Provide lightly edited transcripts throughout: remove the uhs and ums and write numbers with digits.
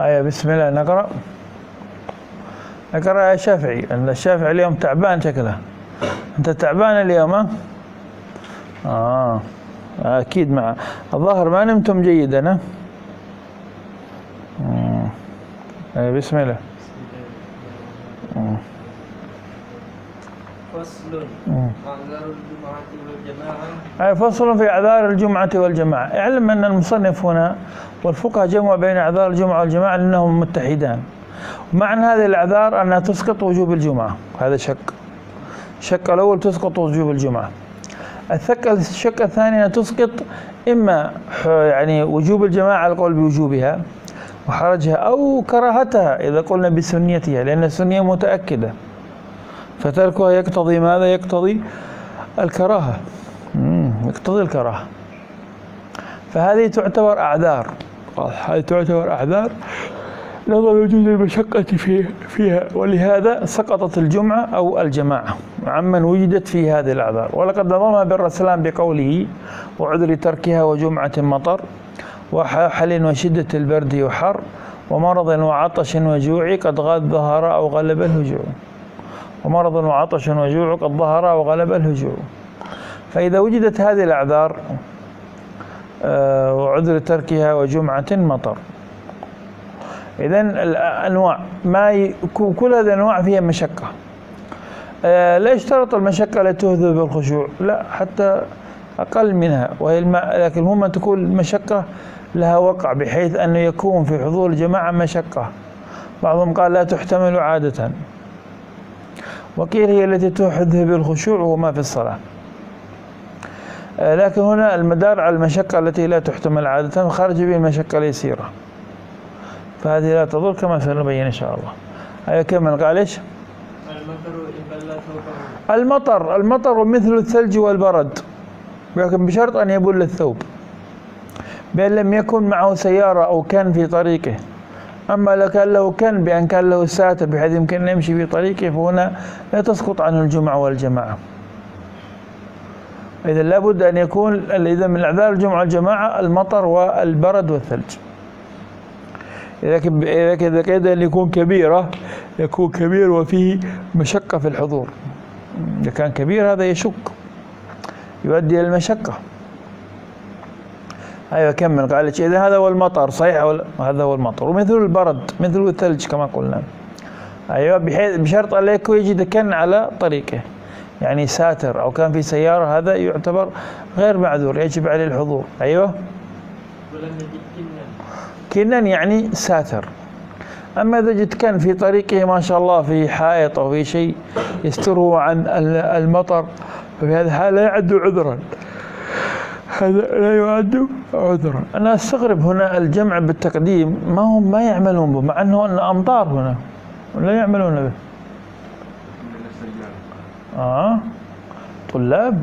أيوة بسم الله نقرأ. نقرأ يا شافعي، أن الشافعي اليوم تعبان شكله. أنت تعبان اليوم ها؟ أكيد مع الظاهر ما نمتم جيدا. بسم الله. فصل أعذار الجمعة والجماعة. فصل في أعذار الجمعة والجماعة. اعلم أن المصنف هنا والفقهاء جمعوا بين أعذار الجمعة والجماعة لأنهم متحدان. ومعنى هذه الأعذار أنها تسقط وجوب الجمعة، هذا شك. الشك الأول تسقط وجوب الجمعة. الشك الثاني أنها تسقط إما يعني وجوب الجماعة على القول بوجوبها وحرجها، أو كراهتها إذا قلنا بسنيتها، لأن السنية متأكدة، فتركها يقتضي ماذا؟ يقتضي الكراهة. يقتضي الكراهة. فهذه تعتبر أعذار. هذه تعتبر أعذار لظل وجود المشقة فيها، ولهذا سقطت الجمعة أو الجماعة عمن وجدت في هذه الأعذار. ولقد نظمها ابن رسلان بقوله: وعذر تركها وجمعة مطر وحل وشدة البرد وحر ومرض وعطش وجوع قد ظهر أو غلب الهجوع. ومرض وعطش وجوع قد ظهر أو غلب الهجوع. فإذا وجدت هذه الأعذار وعذر تركها وجمعة مطر، إذن الأنواع كل هذه الأنواع فيها مشقة. لا يشترط المشقة التي تذهب بالخشوع، لا، حتى أقل منها، وهي لكن المهم أن تكون المشقة لها وقع، بحيث أنه يكون في حضور الجماعة مشقة. بعضهم قال لا تحتمل عادة، وقيل هي التي تذهب بالخشوع وما في الصلاة. لكن هنا المدار على المشقة التي لا تحتمل عادة، خرج به المشقة اليسيرة، فهذه لا تضر كما سنبين إن شاء الله. هيا كمل. قال إيش؟ المطر مثل الثلج والبرد، لكن بشرط أن يبل الثوب، بأن لم يكن معه سيارة أو كان في طريقه. أما لو كان له بأن كان له ساتر بحيث يمكن أن يمشي في طريقه، فهنا لا تسقط عنه الجمعة والجماعة. إذا لابد أن يكون إذا من أعذار الجمعة والجماعة المطر والبرد والثلج. إذا كاد أن يكون كبير وفيه مشقة في الحضور. إذا كان كبير هذا يشك، يؤدي إلى المشقة. أيوة كمل. قال لك إذا هذا هو المطر صحيح، هذا هو المطر. ومثل البرد مثل الثلج كما قلنا. أيوة بشرط أن لا يكون يجد كن على طريقه، يعني ساتر أو كان في سيارة، هذا يعتبر غير معذور، يجب عليه الحضور. أيوة. كنن يعني ساتر. أما إذا جد كان في طريقه ما شاء الله في حائط أو في شيء يستره عن المطر، ففي هذا الحال لا يعد عذرا. هذا لا يعد عذرا. أنا أستغرب هنا الجمع بالتقديم، ما يعملون به، مع أنه أمطار هنا لا يعملون به. طلاب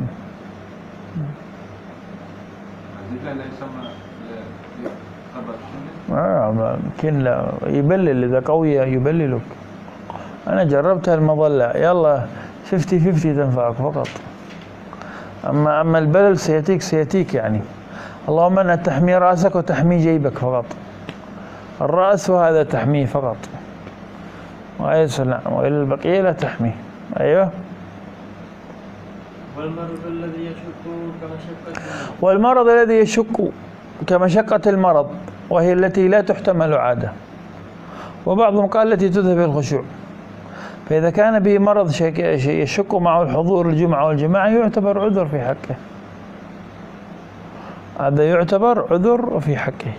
يمكن لا يبلل، إذا قوية يبللك. أنا جربتها المظلة، يلا 50-50 تنفعك فقط. أما البلل سيأتيك يعني. اللهم أنها تحمي رأسك وتحمي جيبك فقط. الرأس وهذا تحميه فقط، وإلى البقية لا تحميه. أيوه. والمرض الذي يشك كمشقة المرض، وهي التي لا تحتمل عادة. وبعضهم قال التي تذهب الخشوع. فإذا كان به مرض يشك معه الحضور الجمعة والجماعة يعتبر عذر في حقه. هذا يعتبر عذر في حقه.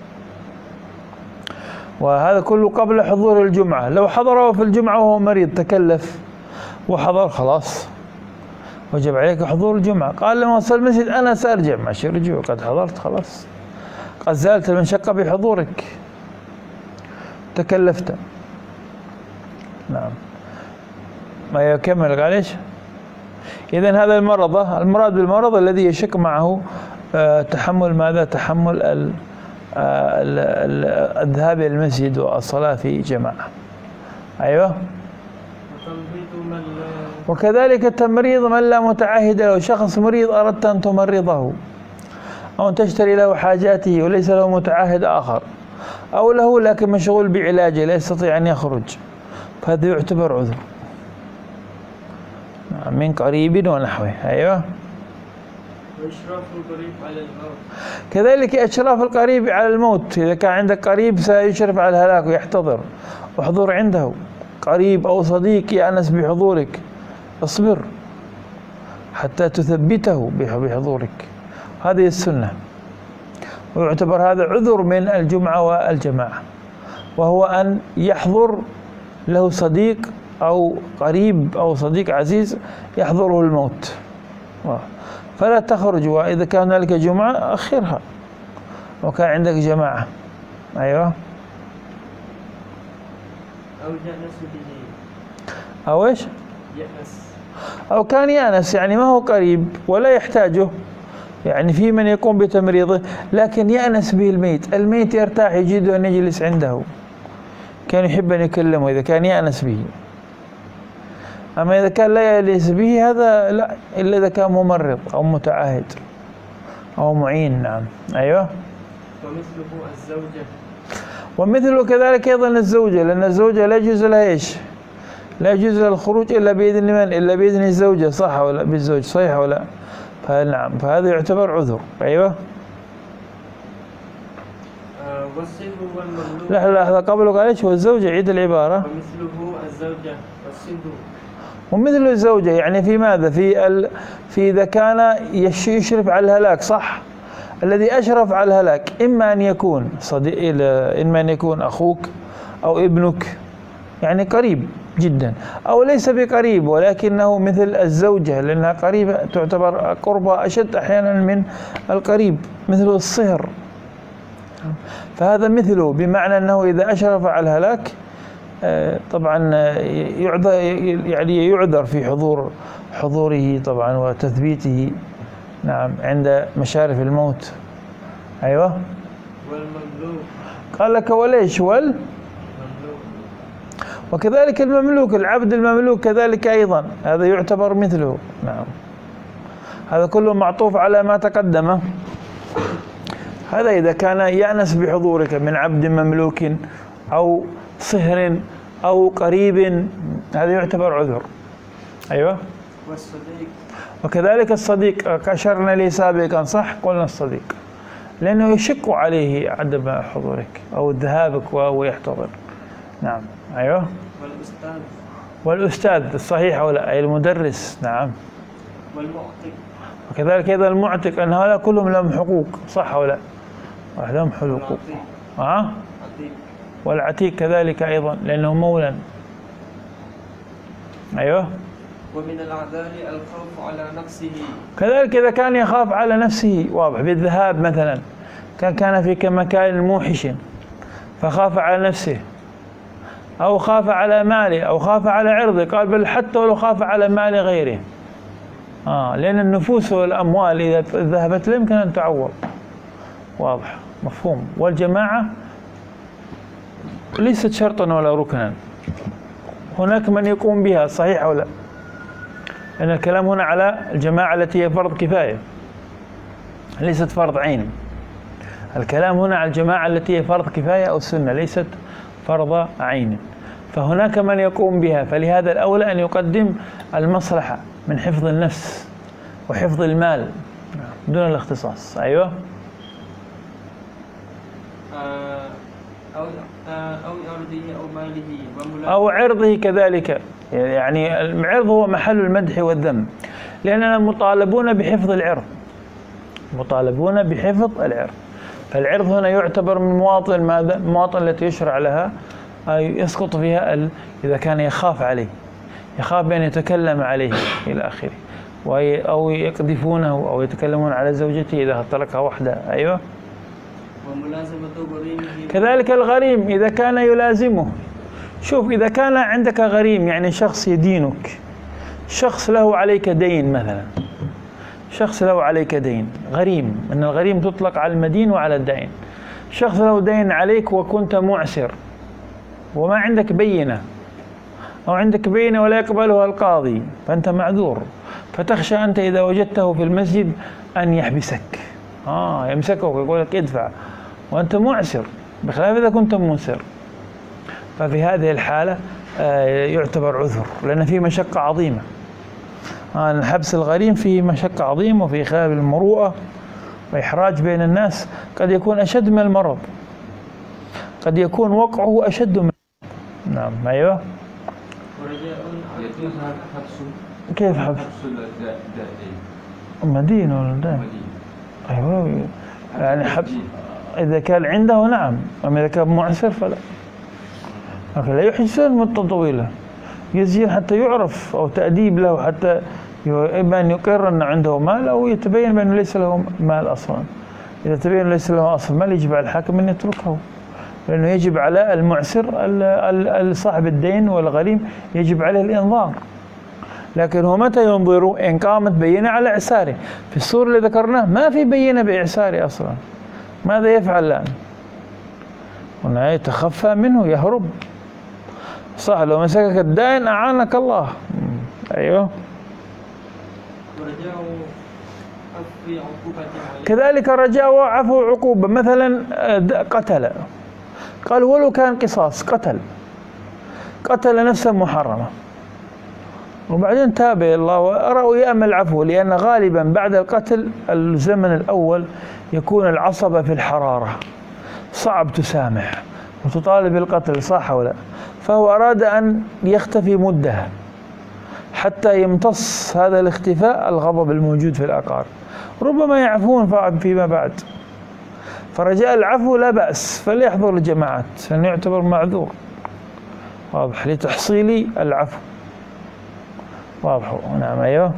وهذا كله قبل حضور الجمعة. لو حضره في الجمعة وهو مريض تكلف وحضر، خلاص وجب عليك حضور الجمعة. قال لما وصل المسجد أنا سأرجع، ماشي رجوع، قد حضرت خلاص، قد زالت المشقة بحضورك، تكلفت. نعم. ما يكمل. قال ايش؟ إذن هذا المراد بالمرض الذي يشك معه تحمل ماذا؟ تحمل الذهاب إلى المسجد والصلاة في جماعة. أيوه. وكذلك تمريض من لا متعهد له. شخص مريض أردت أن تمرضه أو أن تشتري له حاجاته وليس له متعهد آخر، أو له لكن مشغول بعلاجه لا يستطيع أن يخرج، فهذا يعتبر عذر من قريب ونحوه. أيوه. وإشراف القريب على الموت. كذلك إشراف القريب على الموت، إذا كان عندك قريب سيشرف على الهلاك ويحتضر، احضر عنده قريب أو صديق يأنس بحضورك، اصبر حتى تثبته بحضورك، هذه السنة. ويعتبر هذا عذر من الجمعة والجماعة، وهو أن يحضر له صديق أو قريب أو صديق عزيز يحضره الموت، فلا تخرج، وإذا كان هنالك جمعة أخرها وكان عندك جماعة. أيوه. أو يأنس به. أو إيش؟ يأنس. أو كان يأنس، يعني ما هو قريب ولا يحتاجه، يعني في من يقوم بتمريضه لكن يأنس به الميت، الميت يرتاح يجد أن يجلس عنده، كان يحب أن يكلمه إذا كان يأنس به. أما إذا كان لا يأنس به هذا لا، إلا إذا كان ممرض أو متعاهد أو معين. نعم. أيوه. ومثله الزوجة. ومثله كذلك أيضا الزوجة، لأن الزوجة لا يجوز لها إيش؟ لا يجوز لها الخروج إلا بإذن من؟ إلا بإذن الزوجة، صح ولا؟ بالزوج، صحيح ولا؟ فنعم، فهذا يعتبر عذر. أيوه. والسن والمملوك. لحظة قبله قال إيش؟ والزوجة، عيد العبارة. ومثله الزوجة والسن. ومثل الزوجة يعني في ماذا؟ في إذا كان يشرف على الهلاك، صح؟ الذي أشرف على الهلاك إما أن يكون صديق، إما أن يكون أخوك أو ابنك، يعني قريب جدا، أو ليس بقريب ولكنه مثل الزوجة لأنها قريبة، تعتبر قربة أشد أحيانا من القريب، مثل الصهر. فهذا مثله، بمعنى أنه إذا أشرف على الهلاك طبعا يعني يعذر في حضوره طبعا وتثبيته. نعم، عند مشارف الموت. أيوه. والمملوك. قال لك وليش؟ والمملوك. وكذلك المملوك، العبد المملوك كذلك أيضا هذا يعتبر مثله. نعم، هذا كله معطوف على ما تقدم. هذا إذا كان يأنس بحضورك من عبد مملوك أو صهر أو قريب، هذا يعتبر عذر. أيوه. والصديق. وكذلك الصديق، أشرنا لي سابقا، صح؟ قلنا الصديق لأنه يشق عليه عدم حضورك أو ذهابك وهو يحتضر. نعم. أيوه. والأستاذ. والأستاذ، الصحيح ولا؟ أي المدرس. نعم. والمعتق. وكذلك أيضا المعتق، أن هؤلاء كلهم لهم حقوق، صح ولا؟ لهم حقوق. والعتيق كذلك أيضا لأنه مولى. أيوه. ومن الأعذار الخوف على نفسه. كذلك إذا كان يخاف على نفسه، واضح، بالذهاب مثلا، كان في مكان موحش فخاف على نفسه، أو خاف على ماله، أو خاف على عرضه، قال بل حتى ولو خاف على مال غيره. لأن النفوس والأموال إذا ذهبت لا يمكن أن تعوض. واضح، مفهوم. والجماعة ليست شرطا ولا ركنا، هناك من يقوم بها، صحيح أو لا؟ لأن الكلام هنا على الجماعة التي هي فرض كفاية ليست فرض عين. الكلام هنا على الجماعة التي هي فرض كفاية أو سنة، ليست فرض عين. فهناك من يقوم بها، فلهذا الأولى أن يقدم المصلحة من حفظ النفس وحفظ المال دون الاختصاص. أيوه. أو عرضه أو ماله أو عرضه كذلك، يعني العرض هو محل المدح والذم، لأننا مطالبون بحفظ العرض، مطالبون بحفظ العرض. فالعرض هنا يعتبر من مواطن ماذا؟ المواطن التي يشرع لها يسقط فيها إذا كان يخاف عليه، يخاف بأن يتكلم عليه إلى آخره، أو يقذفونه أو يتكلمون على زوجته إذا تركها وحده. أيوه. وملازمة غريمه. كذلك الغريم إذا كان يلازمه. شوف، إذا كان عندك غريم يعني شخص يدينك، شخص له عليك دين مثلا، شخص له عليك دين، غريم، أن الغريم تطلق على المدين وعلى الدين. شخص له دين عليك وكنت معسر وما عندك بينة، أو عندك بينة ولا يقبلها القاضي، فأنت معذور، فتخشى أنت إذا وجدته في المسجد أن يحبسك، يمسكك ويقول لك ادفع وأنت معسر، بخلاف إذا كنت موسر، ففي هذه الحالة يعتبر عذر، لأن فيه مشقة عظيمة. حبس الغريم فيه مشقة عظيمة، وفيه إخلال المروءة وإحراج بين الناس، قد يكون أشد من المرض، قد يكون وقعه أشد من المرض. نعم. أيوه. كيف حبس؟ مدين ولا دائم؟ أيوه، يعني حبس إذا كان عنده نعم، أما إذا كان معسر فلا. لكن لا يحبسون مدة طويلة، يسجن حتى يعرف، أو تأديب له حتى إما أن يقر أن عنده مال، أو يتبين بأنه ليس له مال أصلا. إذا تبين ليس له أصلا مال يجب على الحاكم أن يتركه، لأنه يجب على المعسر صاحب الدين والغريم يجب عليه الإنظار. لكن هو متى ينظر؟ إن قامت بينة على إعساره. في الصورة اللي ذكرناه ما في بينة بإعساره أصلا، ماذا يفعل الآن؟ هنا يتخفى منه، يهرب. صح، لو مسكك الدائن أعانك الله. أيوه. كذلك رجاء عفو عقوبة، مثلا قتل، قال ولو كان قصاص، قتل نفسا محرمة، وبعدين تاب إلى الله ورأوا يأمل العفو، لأن غالبا بعد القتل الزمن الأول يكون العصبة في الحرارة، صعب تسامح وتطالب بالقتل، صح ولا؟ فهو أراد أن يختفي مدة حتى يمتص هذا الاختفاء الغضب الموجود في الأقارب، ربما يعفون فيما بعد. فرجاء العفو لا بأس، فليحضر الجماعات لأنه يعتبر معذور، واضح، لتحصيل العفو، واضح. نعم. أيوه.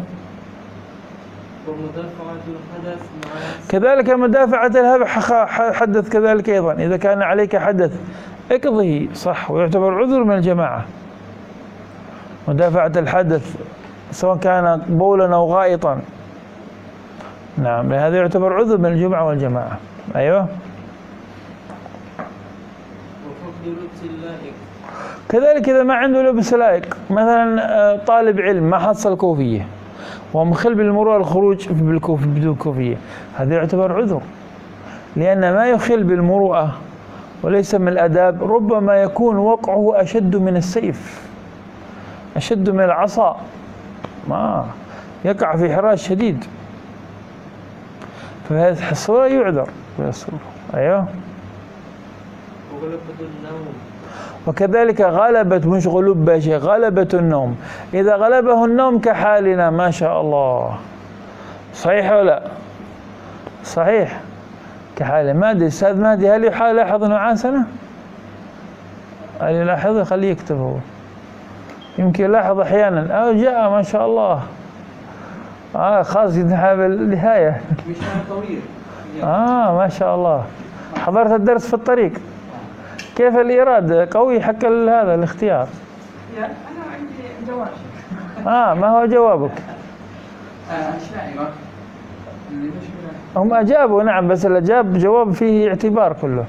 كذلك مدافعة الحدث كذلك أيضا، إذا كان عليك حدث اقضه، صح، ويعتبر عذر من الجماعة. مدافعة الحدث سواء كان بولا أو غائطا، نعم، هذا يعتبر عذر من الجمعة والجماعة. أيوه. كذلك إذا ما عنده لبس لائق، مثلا طالب علم ما حصل كوفية ومخل بالمروءة الخروج بدون كوفية، هذا يعتبر عذر، لأن ما يخل بالمروءة وليس من الآداب ربما يكون وقعه أشد من السيف، أشد من العصا، ما يقع في حراج شديد، فهذه الصورة يعذر. أيوه. وكذلك غلبة، مش غلب شيء، غلبة النوم، إذا غلبه النوم كحالنا ما شاء الله، صحيح ولا؟ صحيح، كحالة. ما أدري أستاذ مهدي هل يلاحظ نعاسنا؟ هل يلاحظه؟ خليه يكتب هو، يمكن يلاحظ أحيانا، أو جاء ما شاء الله، خاص يذهب النهاية، طويل، ما شاء الله. حضرت الدرس في الطريق، كيف الإيراد قوي حق هذا الاختيار؟ أنا عندي جواب. ما هو جوابك؟ الشاعرة هم أجابوا، نعم، بس الأجاب جواب فيه اعتبار كله.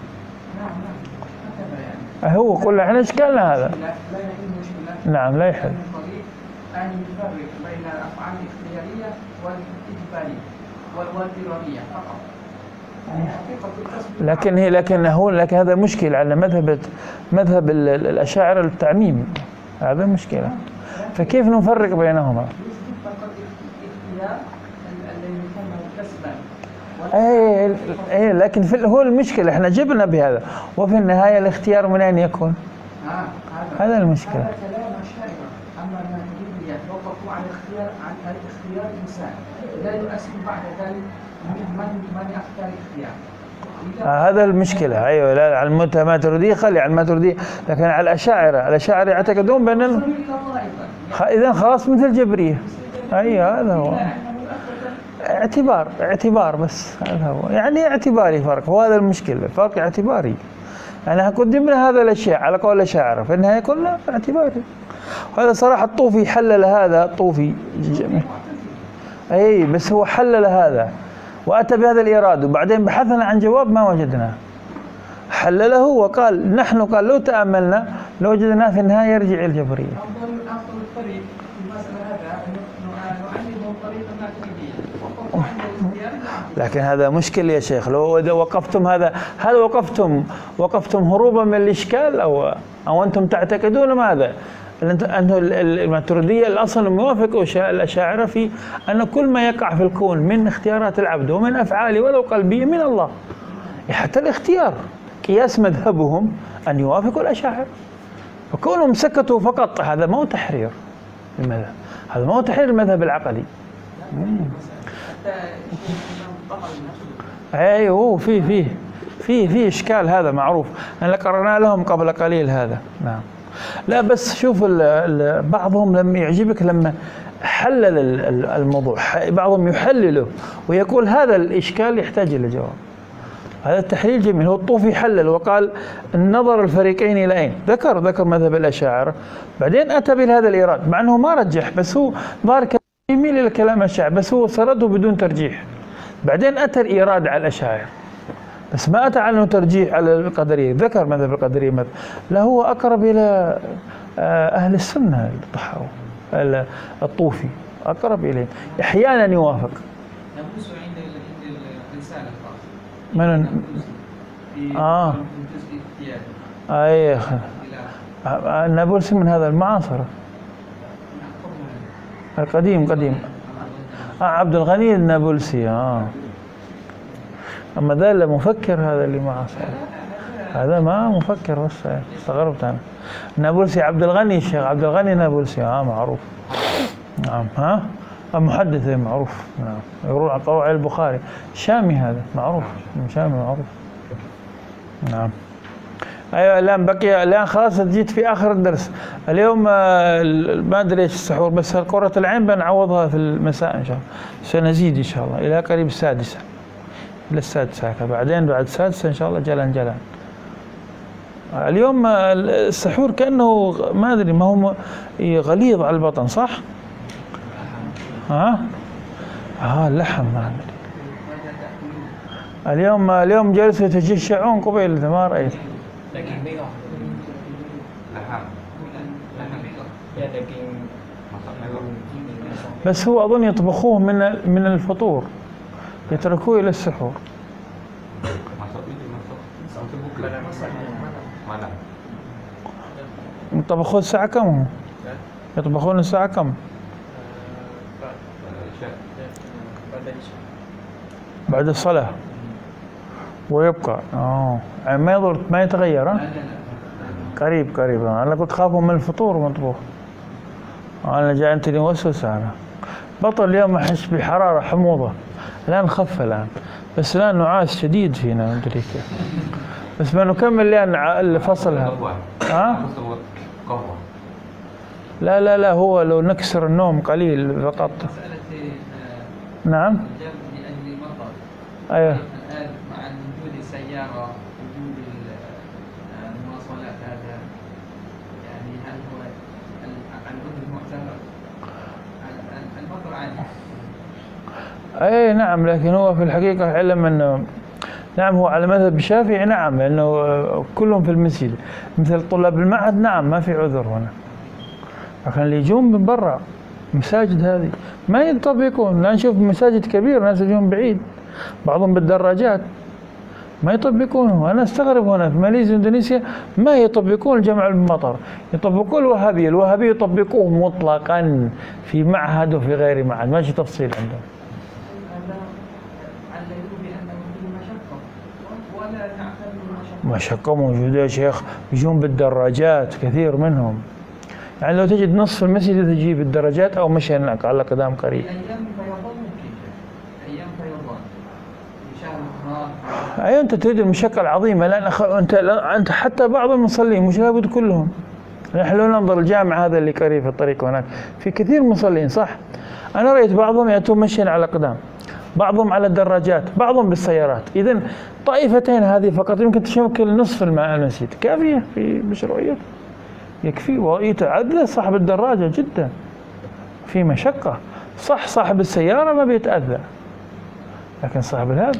نعم. هو قلنا احنا اشكالنا هذا. لا يحل مشكلة. نعم، لا يحل. أن يفرق بين الأفعال الاختيارية والإجبارية والاضطرارية فقط. لكن هذا مشكل على مذهب الأشاعرة التعميم، هذا مشكلة، فكيف نفرق بينهما؟ لكن هو المشكلة احنا جبنا بهذا، وفي النهاية الاختيار من أين يكون؟ هذا المشكلة. هذا كلام الشاعرة، أما الماتريدية وقفوا على اختيار الإنسان، لا يؤثر بعد ذلك من يختار الاختيار. هذا المشكلة. أيوة، لا على الماتريدية خلي على الماتريدية، لكن على الأشاعرة يعتقدون بأن إذا خلاص مثل الجبرية. أيوة، هذا هو اعتبار بس، هذا هو يعني اعتباري فرق، وهذا المشكلة، فرق اعتباري، يعني قدمنا هذا الأشياء على قول الأشاعرة في النهاية كلها اعتباري. وهذا صراحة الطوفي حلل هذا، الطوفي بس هو حلل هذا وأتى بهذا الإيراد، وبعدين بحثنا عن جواب ما وجدناه، حلله وقال قال لو تأملنا لوجدناه في النهاية يرجع إلى الجبرية. أفضل الطريق في المسألة هذا أن نعلمهم طريق الماتريدية، وقفوا عند الاختيار. لكن هذا مشكل يا شيخ. لو إذا وقفتم هذا، هل وقفتم هروبا من الإشكال أو أنتم تعتقدون ماذا؟ أنه الماتريدية الأصل موافق الأشاعرة في أن كل ما يقع في الكون من اختيارات العبد ومن أفعاله ولو قلبية من الله. حتى الاختيار قياس مذهبهم أن يوافقوا الأشاعرة، فكونهم سكتوا فقط هذا ما هو تحرير المذهب، هذا ما هو تحرير المذهب العقدي. ايوه في اشكال، هذا معروف، انا قرأنا لهم قبل قليل هذا. نعم. لا بس شوف بعضهم لما يعجبك لما حلل الموضوع، بعضهم يحلله ويقول هذا الاشكال يحتاج الى جواب. هذا التحليل جميل. هو الطوفي حلل وقال النظر الفريقين الى اين؟ ذكر مذهب الاشاعره، بعدين اتى بهذا الايراد مع انه ما رجح، بس هو ظاهر يميل الى كلام الاشاعره، بس هو سرده بدون ترجيح. بعدين اتى الايراد على الاشاعره، بس ما اتى عنه ترجيح على القدريه، ذكر مذهب القدريه مثلا. لا هو اقرب الى اهل السنه الطحاوي، الطوفي اقرب اليه، احيانا يوافق. نبوس عند الرساله الخاصه من اي النابلسي من هذا المعاصره القديم عبد الغني النابلسي. اما ذا مفكر، هذا اللي معاصر، هذا ما مفكر، بس استغربت انا. النابلسي عبد الغني، الشيخ عبد الغني نابلسي معروف. نعم. محدث معروف. نعم. يقولون عن قواعد البخاري، شامي، هذا معروف، شامي معروف. نعم. ايوه الان خلاص جيت في اخر الدرس اليوم. ما ادري ايش السحور، بس كرة العين بنعوضها في المساء ان شاء الله، سنزيد ان شاء الله الى قريب السادسة، الى السادسة، بعدين بعد السادسة ان شاء الله جلان. اليوم السحور كانه ما ادري، ما هو غليظ على البطن، صح؟ اللحم ما ادري. اليوم جلسوا يتجشعون قبيل، ما رايت. بس هو اظن يطبخوه من الفطور، يتركوه الى السحور. يطبخون الساعة كم؟ يطبخون الساعة كم؟ بعد الصلاة ويبقى يعني ما يضر، ما يتغير. قريب. انا كنت خافوا من الفطور مطبوخ. انا جاءتني وسوسة، انا بطل اليوم احس بحرارة حموضة، الان خف الان، بس الان نعاس شديد فينا، ما ادري كيف. بس بنكمل لان الفصل هذا. لا هو لو نكسر النوم قليل فقط. نعم. ايوه. الان مع وجود السيارة، وجود المواصلات، هذا يعني هل هو العذر معتبر؟ البطل عادي. اي نعم، لكن هو في الحقيقة علم انه نعم، هو على مذهب الشافعي نعم، لانه كلهم في المسجد، مثل طلاب المعهد نعم ما في عذر هنا. لكن اللي يجون من برا مساجد هذه ما يطبقون. لا نشوف مساجد كبيرة ناس يجون بعيد، بعضهم بالدراجات ما يطبقونه. أنا استغرب هنا في ماليزيا واندونيسيا ما يطبقون الجمع بالمطر، يطبقون الوهابية يطبقوه مطلقا في معهد وفي غير معهد، ماشي تفصيل عندهم. مشقة موجودة يا شيخ، يجون بالدراجات كثير منهم، يعني لو تجد نصف المسجد تجي بالدراجات او مشي هناك على قدام قريب. ايام فيضان ممكن، ايام فيضان ان شاء الله. ايوه انت تريد المشقة العظيمة، لان انت حتى بعض المصلين مش لابد كلهم. نحن لو ننظر الجامع هذا اللي قريب في الطريق هناك في كثير مصلين، صح؟ انا رأيت بعضهم ياتون مشيا على قدام، بعضهم على الدراجات، بعضهم بالسيارات. إذن طائفتين هذه فقط يمكن تشكل نصف المسجد، كافية في مشروعية، يكفي. ويتعدى صاحب الدراجة جدا في مشقة، صح صاحب السيارة ما بيتأذى، لكن صاحب هذا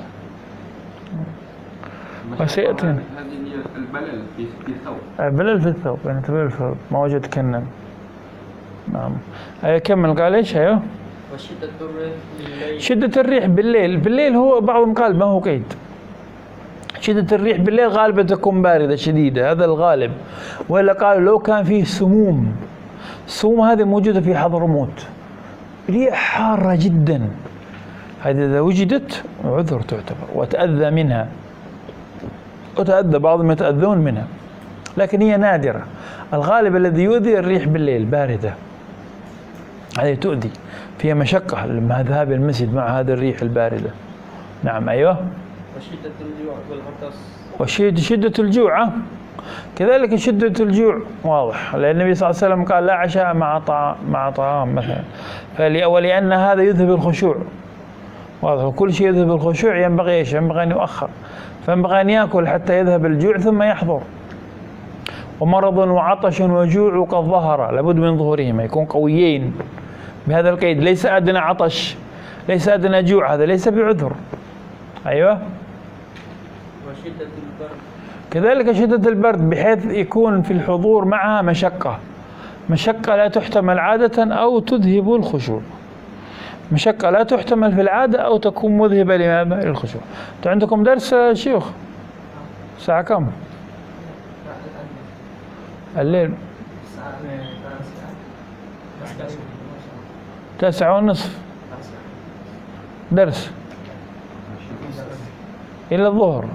وسيأتي. هذه هي البلل في الثوب. البلل في الثوب، يعني تبلل في الثوب، ما وجد كنن. نعم. كمل. قال ايش؟ ايوه. وشدة الريح بالليل. شدة الريح بالليل هو بعضهم قال ما هو قيد. شدة الريح بالليل غالبا تكون باردة شديدة، هذا الغالب. وإلا قالوا لو كان فيه سموم، السموم هذه موجودة في حضرموت، ريح حارة جدا، هذه إذا وجدت عذر تعتبر وتأذى منها، وتأذى بعضهم يتأذون منها، لكن هي نادرة. الغالب الذي يؤذي الريح بالليل باردة، هذه تؤذي، فيها مشقة لما ذهاب المسجد مع هذه الريح الباردة. نعم أيوه. وشدة الجوع والعطش. وشدة الجوع كذلك، شدة الجوع واضح، لأن النبي صلى الله عليه وسلم قال لا عشاء مع طعام مثلا، ولأن هذا يذهب الخشوع، واضح، وكل شيء يذهب الخشوع ينبغي ايش؟ ينبغي أن يؤخر، فينبغي أن يأكل حتى يذهب الجوع ثم يحضر. ومرض وعطش وجوع قد ظهر، لابد من ظهورهما، يكون قويين بهذا القيد، ليس أدنى عطش، ليس أدنى جوع، هذا ليس بعذر. أيوه. وشدة البرد. كذلك شدة البرد بحيث يكون في الحضور معها مشقة لا تحتمل عادة أو تذهب الخشوع، مشقة لا تحتمل في العادة أو تكون مذهبة للخشوع. أنتم عندكم درس شيوخ الساعة كم؟ الليل 9:30 درس إلى الظهر.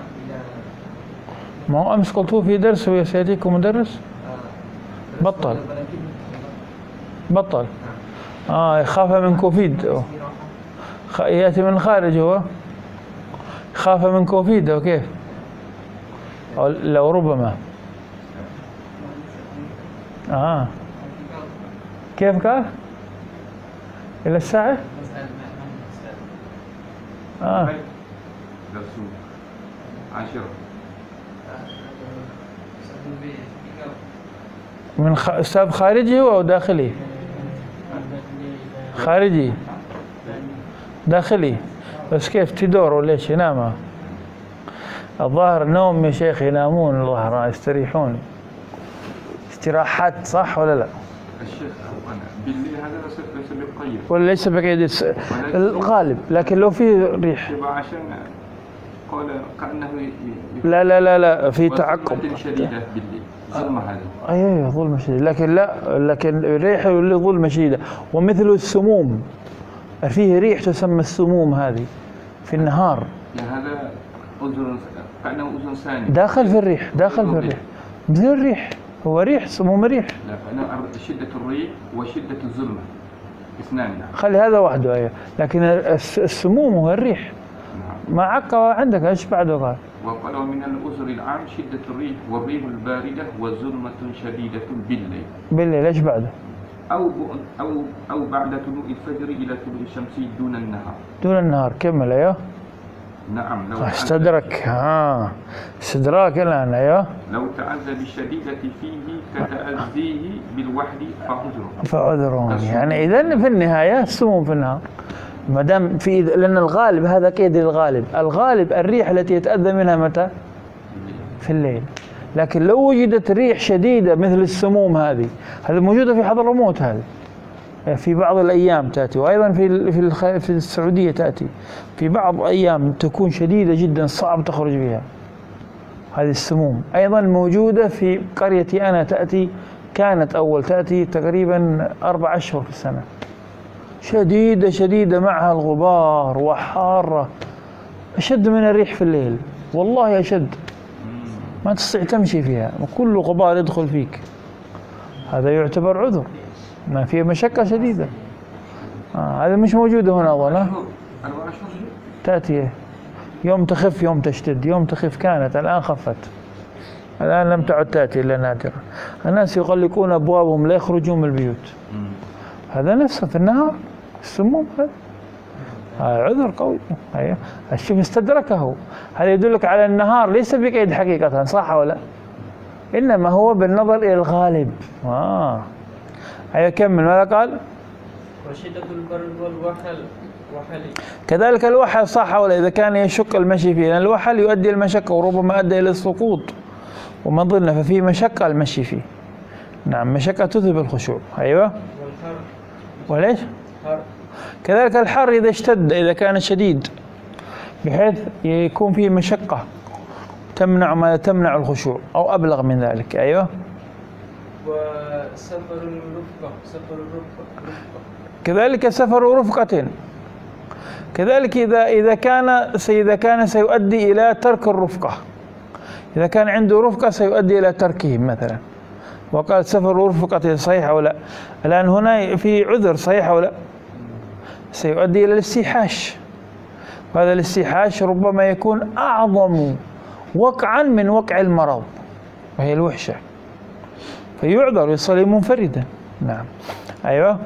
ما هو أمس قلتوا في درس وسيأتيكم مدرس؟ بطل. يخاف من كوفيد، يأتي من الخارج، هو خاف من كوفيد أو كيف؟ أو لو ربما كيف قال؟ إلى الساعة؟ من أستاذ خارجي أو داخلي؟ خارجي داخلي، بس كيف تدور وليش ينام؟ الظاهر نوم يا شيخ، ينامون الظاهر يستريحون استراحات، صح ولا لا؟ الشيخ بالليل هذا ليس بقيد ولا ليس بقيد الغالب، لكن لو في ريح عشان قال كأنه لا في تعقب شديدة بالليل، ظلمة هذه. ايوه ظلمة شديدة، لكن الريح اللي ظلمة شديدة، ومثل السموم، فيه ريح تسمى السموم هذه في النهار، يعني هذا أذن كأنه أذن ثاني داخل في الريح مثل الريح، هو ريح، سموم ريح. لا، فأنا شدة الريح وشدة الظلمة اثنان. خلي هذا وحده، ايوه، لكن السموم هو الريح. ما عقب عندك ايش بعده قال؟ وقال ومن الأذر العام شدة الريح والريح الباردة وظلمة شديدة بالليل ايش بعده؟ أو بعد طلوع الفجر إلى طلوع الشمس دون النهار. كمل. ايوه. نعم. لو استدرك. استدراك الآن. ايوه. لو تعذى بالشديدة فيه كتأذيه بالوحد فعذر. يعني إذن في النهاية السموم في النهار، ما دام في، لأن الغالب هذا قيد الغالب الريح التي يتأذى منها متى؟ في الليل. لكن لو وجدت ريح شديدة مثل السموم هذه موجودة في حضرموت، هذه في بعض الأيام تأتي، وأيضا في السعودية تأتي في بعض أيام تكون شديدة جدا صعب تخرج بها. هذه السموم أيضا موجودة في قريتي أنا، كانت أول تأتي تقريبا 4 أشهر في السنة، شديدة معها الغبار وحارة، أشد من الريح في الليل، والله أشد، ما تستطيع تمشي فيها، وكل غبار يدخل فيك، هذا يعتبر عذر، ما فيه مشقة شديدة. هذا مش موجودة هنا أظن. تأتي يوم تخف يوم تشتد، يوم تخف كانت، الآن خفت، الآن لم تعد تأتي إلا نادرا. الناس يغلقون أبوابهم لا يخرجون من البيوت، هذا نفسه في النهار السموم، هذا عذر قوي. أيوه. الشيخ استدركه، هذا يدلك على النهار ليس بقيد حقيقة، صح ولا؟ إنما هو بالنظر إلى الغالب. أيوه كمل. ماذا قال؟ وشدة البرد والوحل. كذلك الوحل، صح ولا؟ إذا كان يشق المشي فيه، لأن الوحل يؤدي المشقة وربما أدى إلى السقوط ومن ضمنها، ففيه مشقة المشي فيه. نعم، مشقة تذهب الخشوع. أيوه. وليش؟ كذلك الحر إذا اشتد، إذا كان شديد بحيث يكون فيه مشقة تمنع الخشوع أو أبلغ من ذلك. أيوه. وسفر الرفقة، سفر الرفقة كذلك سفر رفقة، كذلك إذا كان سيؤدي إلى ترك الرفقة، إذا كان عنده رفقة سيؤدي إلى تركهم مثلا، وقال سفر رفقة صحيح أو لا؟ الآن هنا في عذر صحيح أو لا؟ سيؤدي إلى الاستيحاش، وهذا الاستيحاش ربما يكون أعظم وقعا من وقع المرض وهي الوحشة، فيعذر يصلي منفردا. نعم. أيوه.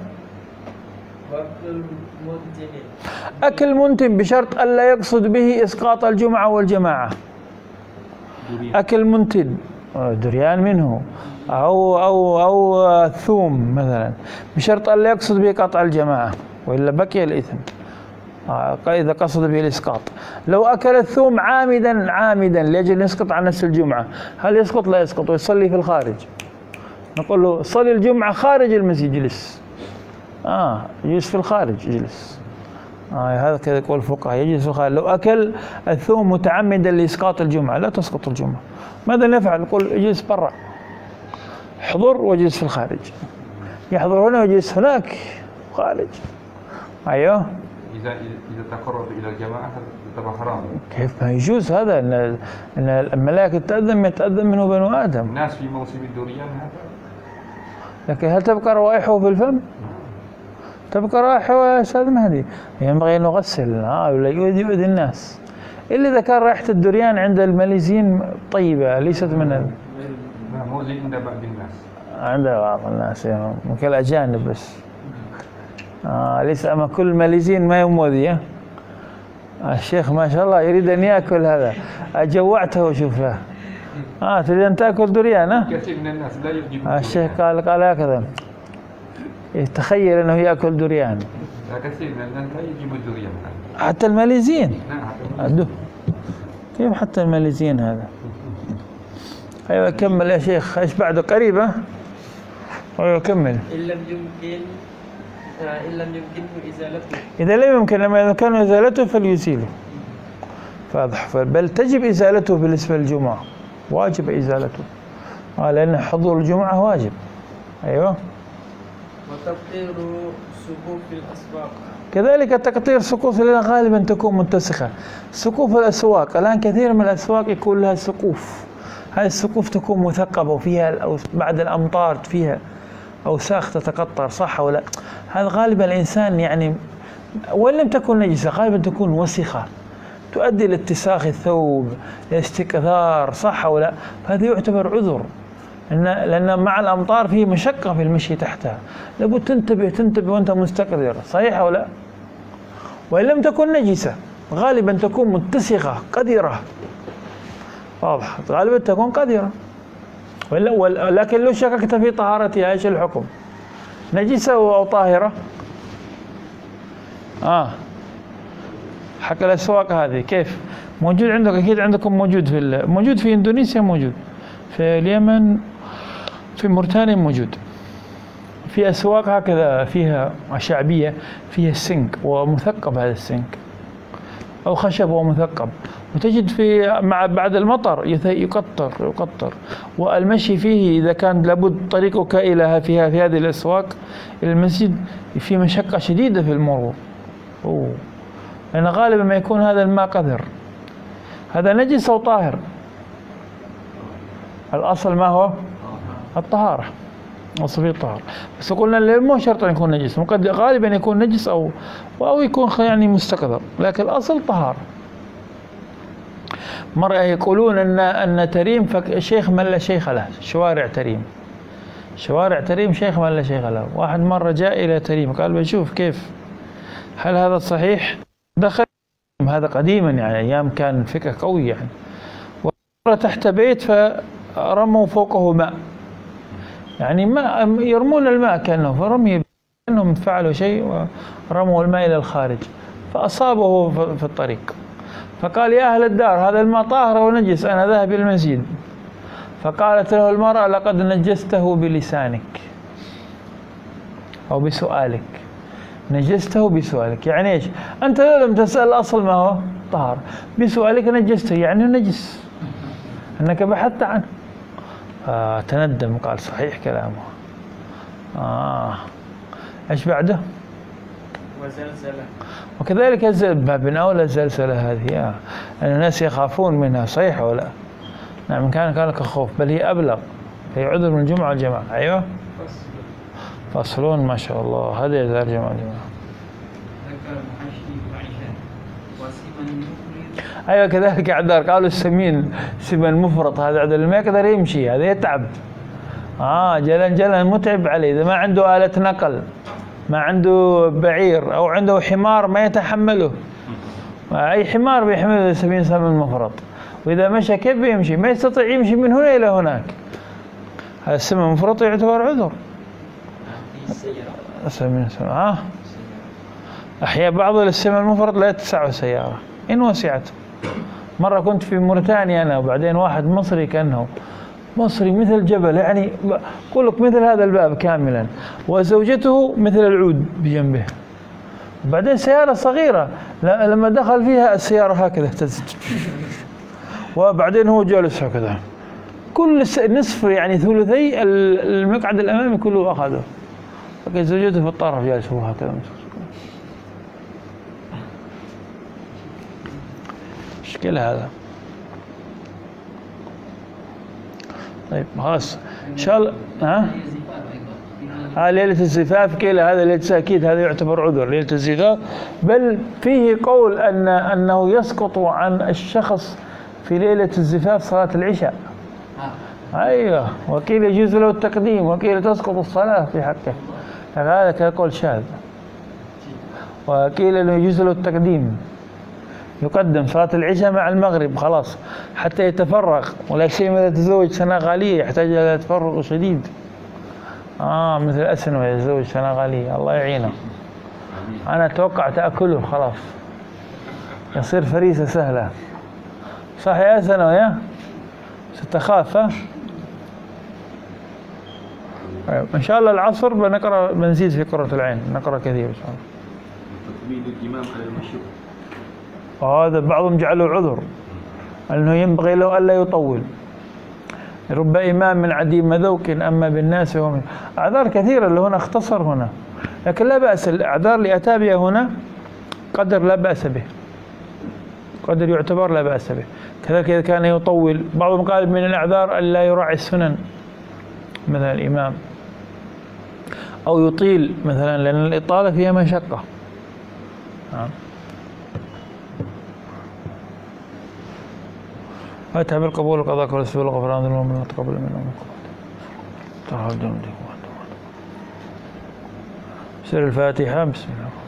أكل منتن بشرط ألا يقصد به إسقاط الجمعة والجماعة. أكل منتن دريان منه أو ثوم مثلا، بشرط ألا يقصد به قطع الجماعة وإلا بقي الإثم إذا قصد به الإسقاط. لو أكل الثوم عامدا لأجل يسقط عن نفس الجمعة، هل يسقط؟ لا يسقط، ويصلي في الخارج. نقول له صلي الجمعة خارج المسجد، يجلس يجلس في الخارج، يجلس هذا كذا يقول الفقهاء، يجلس في الخارج. لو أكل الثوم متعمدا لإسقاط الجمعة لا تسقط الجمعة. ماذا نفعل؟ نقول يجلس برا، حضر ويجلس في الخارج، يحضر هنا ويجلس هناك خارج. أيوه. إذا تقرب إلى الجماعة هذا طبعا حرام. كيف ما يجوز هذا؟ إن الملائكة يتأذن منه بنو آدم. الناس في موسم الدوريان هذا. لكن هل تبقى روائحه في الفم؟ تبقى روائحه يا أستاذ مهدي. ينبغي أن نغسل ولا يؤذي الناس، إلا إذا كان رائحة الدريان عند الماليزيين طيبة ليست من مو زي عند بعض الناس. عند بعض الناس ممكن الأجانب بس. ليس أما كل الماليزيين ما يموذي. الشيخ ما شاء الله يريد أن يأكل هذا، أجوعته شوف له. تريد أن تأكل دريان؟ كثير من الناس لا يجيب. الشيخ قال هكذا، يتخيل أنه يأكل دريان. كثير من الناس لا يجيب الدريان. حتى الماليزيين. نعم. كيف حتى الماليزيين هذا؟ أيوة كمل يا شيخ، إيش بعده قريبة؟ أيوة كمل. إن لم يمكنه إزالته. إذا لم يمكن، لما كان إزالته فليزيله. واضح. بل تجب إزالته بالنسبة للجمعة، واجب إزالته. لأن حضور الجمعة واجب. أيوة. وتقطير سقوف الأسواق. كذلك تقطير سقوف لأنها غالبا تكون متسخة. سقوف الأسواق الآن كثير من الأسواق يكون لها سقوف، هذه السقوف تكون مثقبة وفيها بعد الأمطار فيها أوساخ تتقطر، صح ولا؟ هذا غالبا الإنسان يعني وإن لم تكن نجسة غالبا تكون وسخة تؤدي لاتساخ الثوب، لاستكثار، صح ولا؟ فهذا يعتبر عذر، لأن مع الأمطار فيه مشقة في المشي تحتها، لابد تنتبه وأنت مستقذر، صحيح ولا؟ وإن لم تكن نجسة غالبا تكون متسخة قذرة، واضح، غالبا تكون قذرة. لكن لو شككت في طهارتها ايش الحكم؟ نجسة أو طاهرة؟ حق الأسواق هذه كيف؟ موجود عندك أكيد، عندكم موجود في إندونيسيا، موجود في اليمن، في موريتانيا موجود. في أسواق هكذا فيها شعبية فيها السنك ومثقب، هذا السنك أو خشب ومثقب، وتجد بعد المطر يقطر، والمشي فيه إذا كان لابد طريقك إلى في هذه الأسواق إلى المسجد في مشقة شديدة في المرور، لأن غالبا ما يكون هذا الماء قذر. هذا نجس أو طاهر؟ الأصل ما هو؟ الطهارة، أصل فيه الطهارة، بس قلنا مو شرط أن يكون نجس، غالبا يكون نجس أو يكون يعني مستقذر، لكن الأصل طهارة. مرة يقولون أن تريم شيخ من لا شيخ له، شوارع تريم شيخ من لا شيخ له. واحد مرة جاء إلى تريم قال بشوف كيف، هل هذا صحيح؟ دخل هذا قديما يعني أيام كان فكر قوي يعني، ومر تحت بيت فرموا فوقه ماء، يعني ماء يرمون الماء كأنه، فرمي كأنهم فعلوا شيء ورموا الماء إلى الخارج فأصابه في الطريق، فقال يا أهل الدار هذا الماء طاهر ونجس، أنا ذاهب إلى المسجد. فقالت له المرأة لقد نجسته بلسانك أو بسؤالك، نجسته بسؤالك. يعني ايش؟ انت لو لم تسأل الاصل ما هو؟ طهارة. بسؤالك نجسته يعني نجس، انك بحثت عنه. تندم قال صحيح كلامه. ايش بعده؟ وزلزلة. وكذلك باب اولى الزلزلة هذه الناس يخافون منها، صحيح ولا لا؟ نعم كان لك خوف، بل هي ابلغ، هي عذر من الجمعة والجماعة. ايوه فصلون ما شاء الله، هذه عذر الجمعة والجماعة. ايوه كذلك اعذار، قالوا السمين سمن مفرط، هذا عذر ما يقدر يمشي، هذا يتعب. جلن متعب عليه، اذا ما عنده آلة نقل، ما عنده بعير او عنده حمار ما يتحمله. اي حمار بيحمله السمين سمن مفرط، واذا مشى كيف بيمشي؟ ما يستطيع يمشي من هنا الى هناك. هذا السمن المفرط يعتبر عذر. السمين احيانا بعض السمن المفرط لا تسعه سيارة ان وسعته. مرة كنت في موريتانيا انا، وبعدين واحد مصري كانه مصري مثل جبل، يعني اقول لك مثل هذا الباب كاملا، وزوجته مثل العود بجنبه. وبعدين سيارة صغيرة لما دخل فيها السيارة هكذا وبعدين هو جالس هكذا، كل نصف يعني ثلثي المقعد الامامي كله اخذه، لكن زوجته في الطرف جالس هو هكذا. مشكلة هذا. طيب خلاص ان شاء الله. ليلة الزفاف كلا هذا ليلة أكيد هذا يعتبر عذر ليلة الزفاف، بل فيه قول أنه يسقط عن الشخص في ليلة الزفاف صلاة العشاء. أيوه، وقيل يجوز له التقديم، وقيل تسقط الصلاة في حقه، هذا كقول شاذ. وقيل أنه يجوز له التقديم، يقدم صلاة العشاء مع المغرب خلاص حتى يتفرغ، ولا شيء إذا تزوج سنغالية يحتاج إلى تفرغ شديد. مثل أسنوي يتزوج سنغالية الله يعينه. أنا أتوقع تأكله خلاص، يصير فريسة سهلة. صح يا أسنوي؟ ستخاف إن شاء الله العصر بنزيد في قرة العين، نقرأ كثير إن شاء الله. تقليد الإمام على المشروع. هذا بعضهم جعله عذر، أنه ينبغي له ألا يطول. رب إمام من عديم ذوق أما بالناس ومن أعذار كثيرة اللي هنا اختصر هنا، لكن لا بأس. الأعذار اللي أتى بها هنا قدر لا بأس به، قدر يعتبر لا بأس به. كذلك إذا كان يطول، بعضهم قال من الأعذار ألا يراعي السنن مثلا الإمام، أو يطيل مثلا، لأن الإطالة فيها مشقة. أتى بالقبول والقضاء والسبيل والغفران ذنوب من تقبل منهم سر الفاتحة. بسم الله.